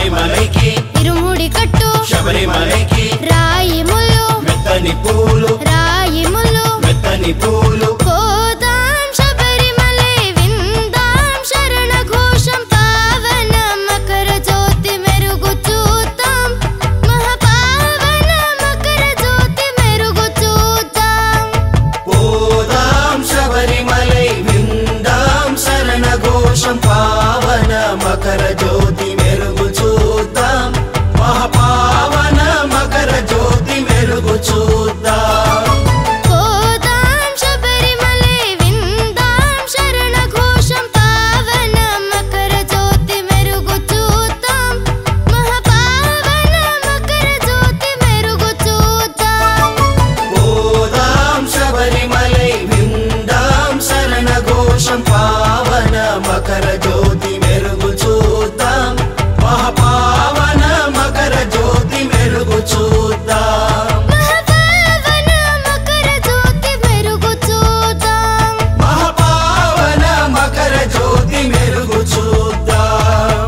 శబరిమలైకి ఇరుముడి కట్టు శబరిమలైకి రాయి ముల్లు మెత్తని పూలు రాయి ముల్లు మెత్తని పూలు పోదాం శబరిమలై విందాం శరణ ఘోషం పావన మకర జ్యోతి మెరుగు చూద్దాం మహాపావన మకర జ్యోతి మెరుగు చూద్దాం పోదాం శబరిమలై విందాం శరణ ఘోషం పావన మకర జ్యోతి మెరుగు చూద్దాం మహాపావన మకర జ్యోతి మెరుగు చూద్దాం పోదాం శబరిమలై విందాం శరణ ఘోషం పావన మకర జ్యోతి మెరుగు చూద్దాం మహాపావన మకర జ్యోతి మెరుగు చూద్దాం పోదాం శబరిమలై విందాం శరణ ఘోషం పావన మకర జ్యోతి మెరుగు చూద్దాం మహాపావన మకర జ్యోతి మెరుగు చూద్దాం మహాపావన మకర జ్యోతి మెరుగు చూద్దాం మహాపావన మకర జ్యోతి మెరుగు చూద్దాం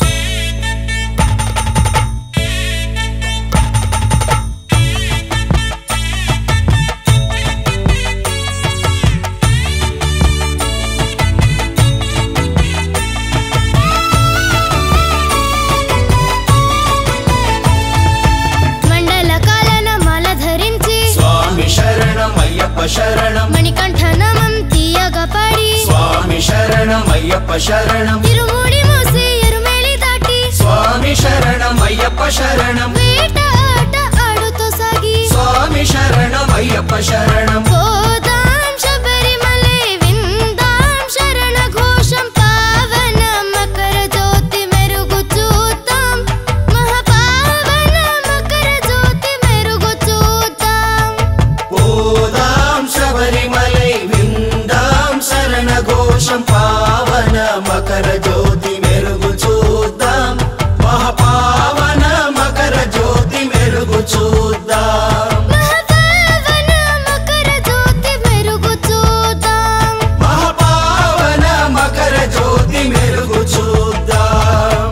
మండల కాలన మాల ధరించి స్వామి శరణం అయ్యప్ప శరణం మణికంఠనమం తీయగా పాడి స్వామి శరణం అయ్యప్ప శరణం ఇరుముడి మోసి ఎరుమేలి దాటి స్వామి శరణం అయ్యప్ప శరణం వేట ఆట ఆడుతూ సాగి స్వామి శరణం అయ్యప్ప శరణం పోదాం శబరిమలై విందాం శరణ ఘోషం పావన మకర జ్యోతి మెరుగు చూద్దాం మహాపావన మకర జ్యోతి మెరుగు చూద్దాం పోదాం శబరిమలై విందాం శరణ ఘోషం పావన మకర జ్యోతి మెరుగు చూద్దాం మహాపావన మకర జ్యోతి మెరుగు చూద్దాం మహాపావన మకర జ్యోతి మెరుగు చూద్దాం మహాపావన మకర జ్యోతి మెరుగు చూద్దాం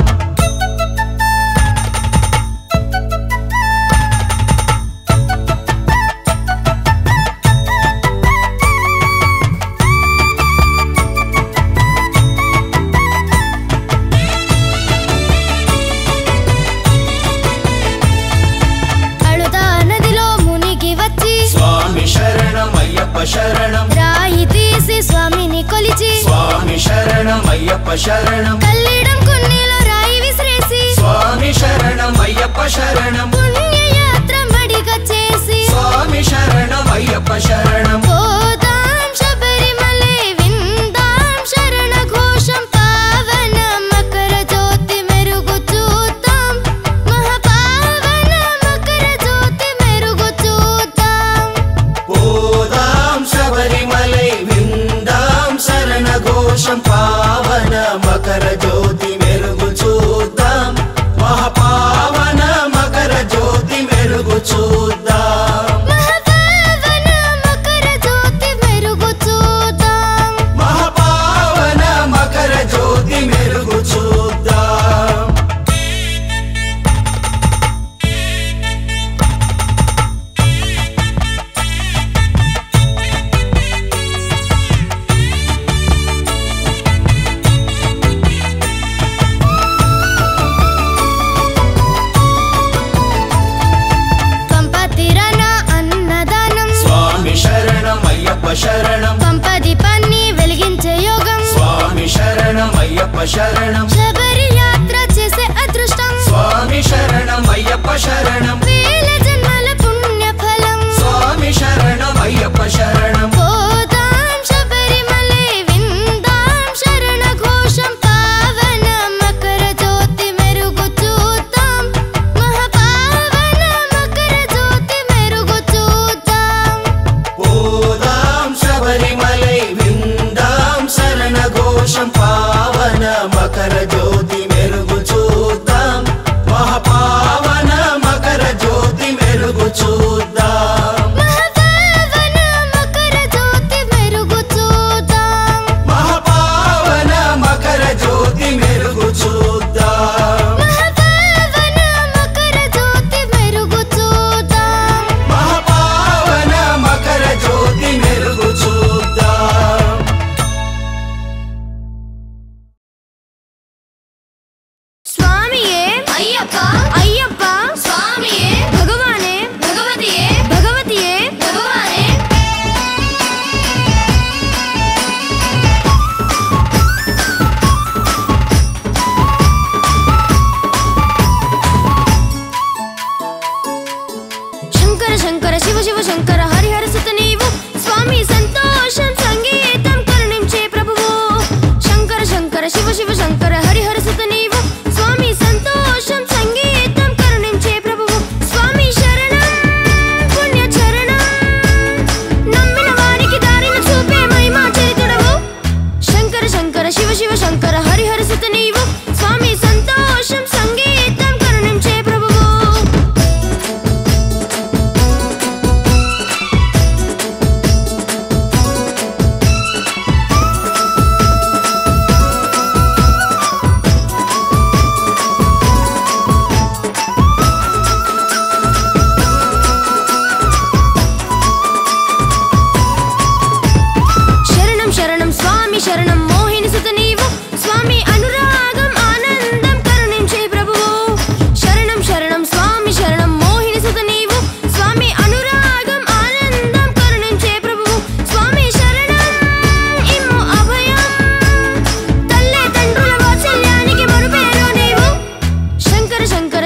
అళుదా నదిలో మునిగి వచ్చి స్వామి శరణం అయ్యప్ప శరణం రాయి తీసి స్వామిని కొలిచి స్వామి శరణం అయ్యప్ప శరణం కల్లిడం కొన్నిలో రాయి విసిరేసి స్వామి శరణం అయ్యప్ప శరణం పుణ్యయాత్ర మడిగా చేసి స్వామి శరణం అయ్యప్ప శరణం పోదాం శబరిమలై విందాం శరణ ఘోషం పావన మకర జ్యోతి మెరుగు చూద్దాం మహాపావన మకర జ్యోతి మెరుగు చూద్దాం పోదాం శబరిమలై విందాం శరణ ఘోషం పావన మకర జ్యోతి మెరుగు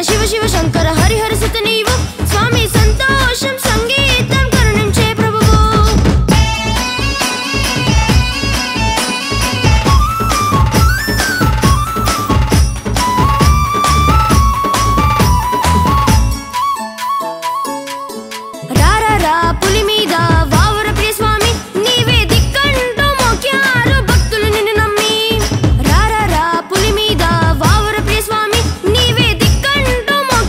శివ శివ శంకర హరిహర సుత నీవు స్వామి సంతోషం సంగీతం కరుణించే ప్రభువు. రారా పులి మీద వావర ప్రియ స్వామి నీవే దిక్కంటూ మోక్యారు భక్తులు నిన్ను నమ్మి. రారా పులి మీద వావర ప్రియ స్వామి నీవే దిక్కంటూ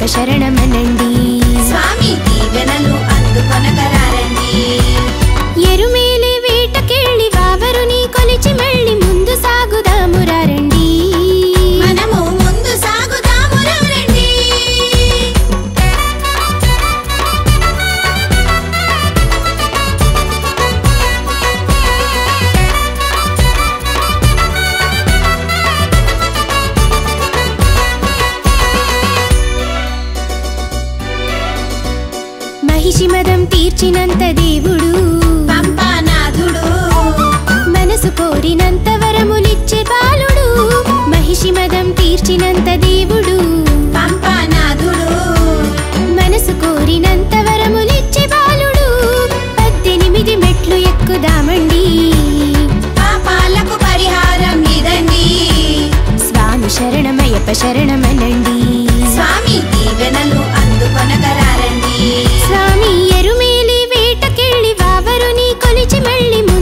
అయ్యప్ప శరణమనండి. స్వామి దీవెనలు అందుకొనగరారండి. ఎరుమేలి వేటకెళ్ళి వావరుని కొలిచి మళ్ళీ ముందు సాగుదామురారండి. మనము ముందు సాగుదామురారండి. మహిషి మదం తీర్చినంత దేవుడు పంపానాథుడు, మనసు కోరినంత వరములిచ్చే బాలుడు. మహిషి మదం తీర్చినంత దేవుడు పంపానాథుడు, మనసు కోరినంత వరములిచ్చే బాలుడు. 18 మెట్లు ఎక్కుదామండి, పాపాలకు పరిహారం ఇదండి. స్వామి శరణమయ్యప్ప శరణమనండి. స్వామి దీవెనలు అందుకొనగరారండి. స్వామి ఎరుమేలి వేటకెళ్ళి వావరుని కొలిచి మళ్ళీ